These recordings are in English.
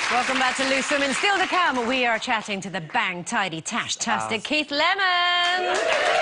Welcome back to Loose Women. Still to come, we are chatting to the bang, tidy, tash-tastic Keith Lemon.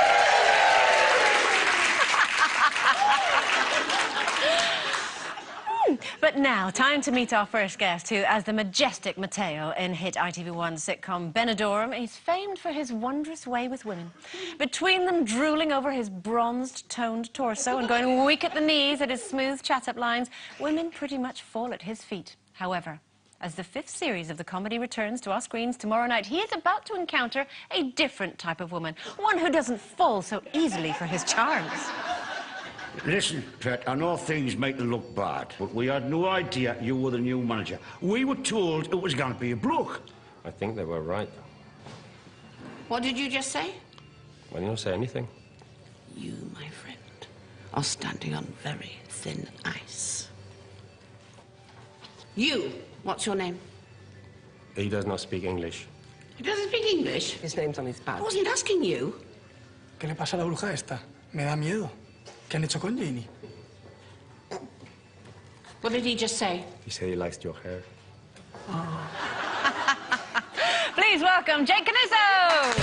But now, time to meet our first guest, who, as the majestic Matteo in hit ITV1 sitcom Benidorm, he's famed for his wondrous way with women. Between them drooling over his bronzed, toned torso and going weak at the knees at his smooth chat-up lines, women pretty much fall at his feet. However, as the 5th series of the comedy returns to our screens tomorrow night, he is about to encounter a different type of woman, one who doesn't fall so easily for his charms. Listen, Pet, I know things make you look bad, but we had no idea you were the new manager. We were told it was going to be a bloke. I think they were right. What did you just say? I didn't say anything. You, my friend, are standing on very thin ice. You, what's your name? He does not speak English. He doesn't speak English? His name's on his badge. I wasn't asking you. ¿Qué le pasa a la bruja esta? Me da miedo. ¿Qué han hecho con Janie? What did he just say? He said he likes your hair. Oh. Please welcome Jake Canuso!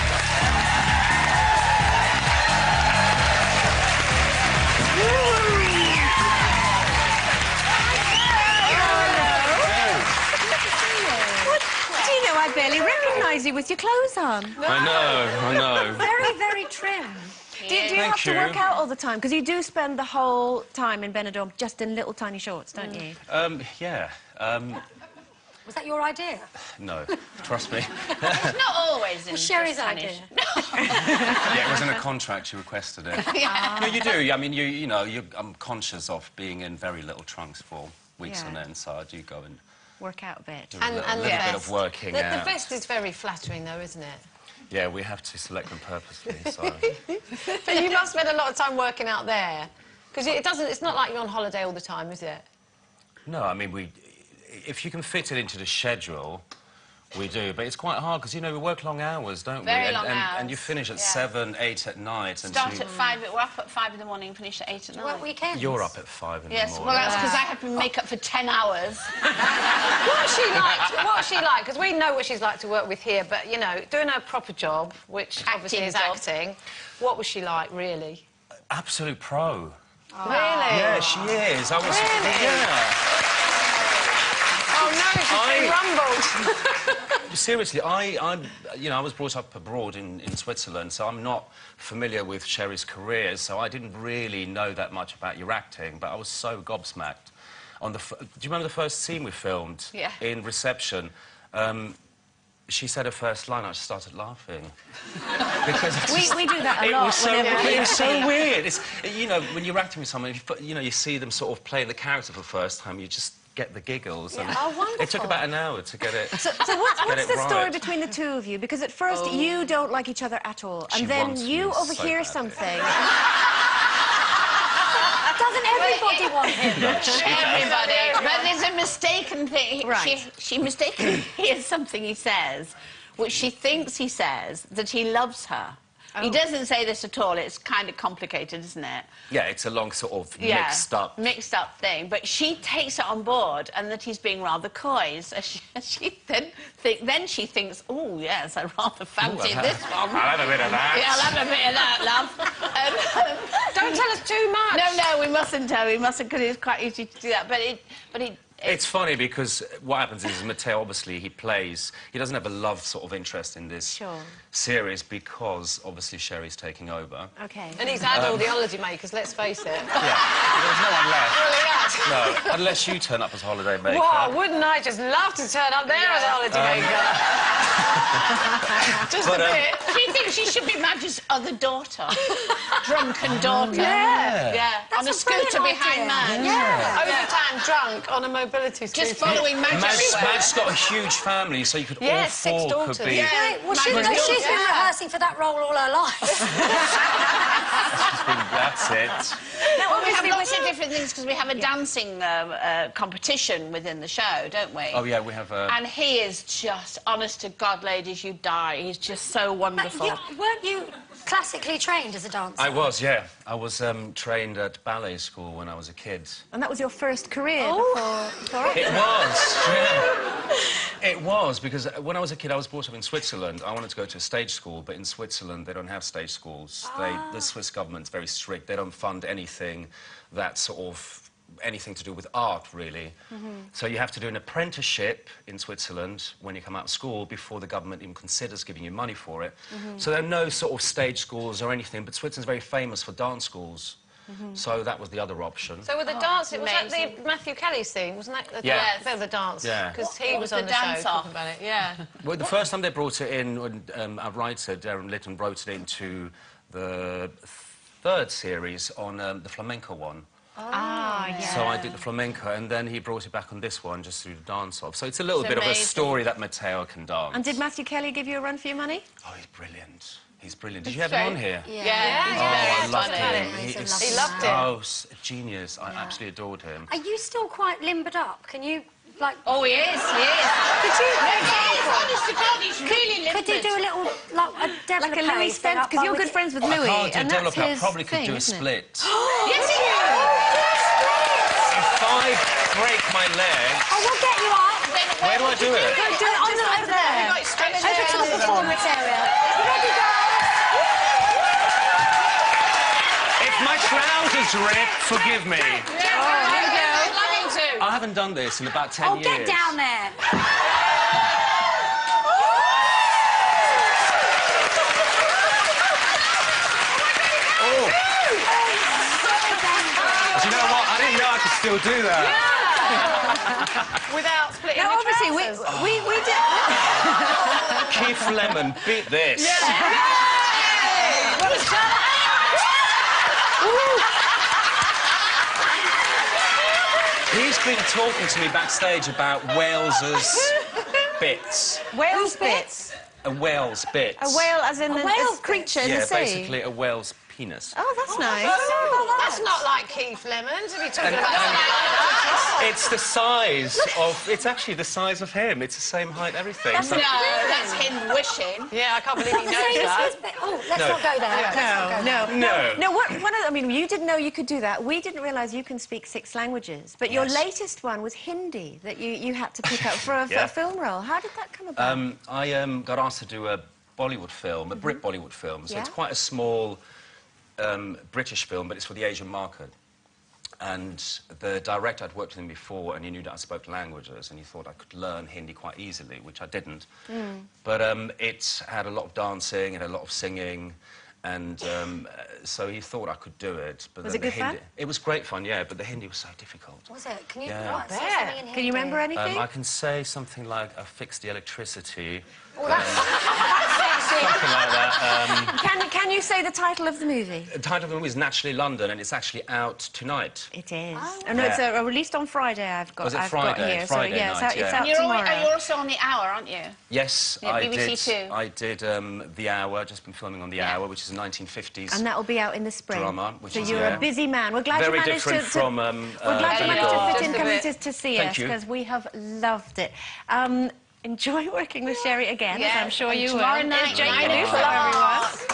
I barely recognise you with your clothes on. I know. Very, very trim. Do you have to work out all the time? Because you do spend the whole time in Benidorm just in little tiny shorts, don't you? Yeah. Was that your idea? No, trust me. It's not always in Sherry's idea. Yeah, it was in a contract. She requested it. Yeah. No, you do. I mean, you know, I'm conscious of being in very little trunks for weeks on end, so I do go and work out a bit. do a little bit of working out. The vest is very flattering, though, isn't it? Yeah, we have to select them purposely, so... But you must spend a lot of time working out there. Because it's not like you're on holiday all the time, is it? No, I mean, if you can fit it into the schedule, we do. But it's quite hard, because, you know, we work long hours, don't we? Very long hours. And you finish at 7, 8 at night. And Start at 5, we're up at 5 in the morning, finish at 8 at night. What weekends? You're up at 5 in the morning. Yes, well, that's because I have to make up for 10 hours. What's she like? What's she like? Because we know what she's like to work with here, but, you know, doing her proper job, which obviously is acting, what was she like, really? Absolute pro. Oh. Really? Yeah, she is. I was... Really? Yeah. Oh, no, she's been rumbled. Seriously, you know, I was brought up abroad in Switzerland, so I'm not familiar with Sherry's career, so I didn't really know that much about your acting, but I was so gobsmacked. Do you remember the first scene we filmed? Yeah. In reception? She said her first line, I just started laughing. Because we do that a lot. It was so weird. It's, you know, when you're acting with someone, you know, you see them sort of playing the character for the first time, you just get the giggles. Yeah. And Oh, wonderful. it took about an hour to get it. So what's the story right. between the two of you? Because at first you don't like each other at all, and then you overhear something. Doesn't everybody want him? Everybody. But there's a mistaken thing. Right. She mistakenly hears something he says, which she thinks he says, that he loves her. Oh. He doesn't say this at all. It's kind of complicated, isn't it? Yeah, it's a long sort of mixed up thing. But she takes it on board, and that he's being rather coy. So she then she thinks, oh yes, I rather fancy this one. I'll have a bit of that. Yeah, I'll have a bit of that, love. Don't tell us too much. No, we mustn't tell. We mustn't, because it's quite easy to do that. But it's funny because what happens is Matteo, obviously, he doesn't have a love sort of interest in this series because, obviously, Sherry's taking over. OK. And he's had all the holiday makers, let's face it. Yeah, there's no one left. Really has. No, unless you turn up as holiday maker. What? Wouldn't I just love to turn up there as a holiday maker? Just a bit. She thinks she should be Madge's other daughter. Drunken daughter. Yeah. On a scooter behind Madge. Yeah. Overtime drunk on a mobility scooter. Just following Madge everywhere. Madge's got a huge family, so you could all 6 4 daughters. could be... Yeah. Well, she's been rehearsing for that role all her life. That's it. Well, we have lots of different things because we have a dancing competition within the show, don't we? Oh, yeah, we have a... And he is just, honest to God, ladies, you die. He's just so wonderful. Weren't you classically trained as a dancer? I was, yeah. I was trained at ballet school when I was a kid. And that was your first career before It was, yeah. It was, because when I was a kid, I was brought up in Switzerland. I wanted to go to a stage school, but in Switzerland, they don't have stage schools. The Swiss government's very strict. They don't fund anything that's sort of anything to do with art, really. So you have to do an apprenticeship in Switzerland when you come out of school before the government even considers giving you money for it. So there are no sort of stage schools or anything, but Switzerland's very famous for dance schools. So that was the other option. So with the dance, was that the Matthew Kelly scene? Wasn't that the dance? Yeah. Because he was on the show talking about it. Yeah. Well, the first time they brought it in, when our writer, Darren Litton, wrote it into the third series on the flamenco one. So I did the flamenco, and then he brought it back on this one just to do the dance-off. So it's a little bit of a story that Matteo can dance. And did Matthew Kelly give you a run for your money? Oh, he's brilliant. He's brilliant. Did you have him on here? Yeah. Oh, I loved him. He He loved a genius. I absolutely adored him. Are you still quite limbered up? Can you, like... Oh, he is, he is. Could you... Honest to God, he's really limbered. Could you do a little, like, a devil Like a Louis Spence, because you're good friends with Louis, I can't do and a that's double up. I his probably could thing, do a isn't it? split. Yes, he is. If I break my leg... Oh, we'll get you up. Where do I do it? Do it on over there. Over to the performance area. You ready, girls? If my trousers rip, forgive me. I haven't done this in about 10 years. Oh, get down there. Do you know what? I didn't know I could still do that. Without splitting Now, the obviously, trousers. we did... Keith Lemon beat this. He's been talking to me backstage about Wales's bits. Whale's bits. A whale's bits. A whale as in a whale creature in Yeah, the sea. basically a whale's penis. Oh, that's nice. That's not like Keith Lemon to be talking about something like that. It's the size of... It's actually the size of him. It's the same height, everything. No, that's him wishing. Yeah, I can't believe he knows that. Oh, let's not go there. No, I mean, you didn't know you could do that. We didn't realise you can speak 6 languages. But your latest one was Hindi, that you had to pick up for a film role. How did that come about? I got asked to do a Bollywood film, a Brit Bollywood film. So it's quite a small British film, but it's for the Asian market. And the director, I'd worked with him before, and he knew that I spoke languages, and he thought I could learn Hindi quite easily, which I didn't. But it had a lot of dancing and a lot of singing, and so he thought I could do it. But Was then it good fun? It was great fun, yeah, but the Hindi was so difficult. Was it? Can you say Yeah. something in Hindi? Can you remember anything? I can say something like, I fixed the electricity. Oh, that's sexy. Something like that. Can you say the title of the movie? The title of the movie is Naturally London, and it's actually out tonight. It is. Oh, no, it's released on Friday, I've got Friday? here. Friday so, yeah, night, it's out You're tomorrow. also on The Hour, aren't you? Yes, Yeah, I BBC did. Two. I did The Hour, just been filming on The Hour, which is a 1950s And that will be out in the spring. drama. Which So is, you're a busy man. We're glad very you managed different to... from we're glad you managed to Benidorm. fit in Just a coming bit. to see Thank us, you. because we have loved it. Enjoy working with Sherry again, as Yeah, I'm sure and you will. tomorrow night, It's Jane 9 Canuso, o'clock. everyone.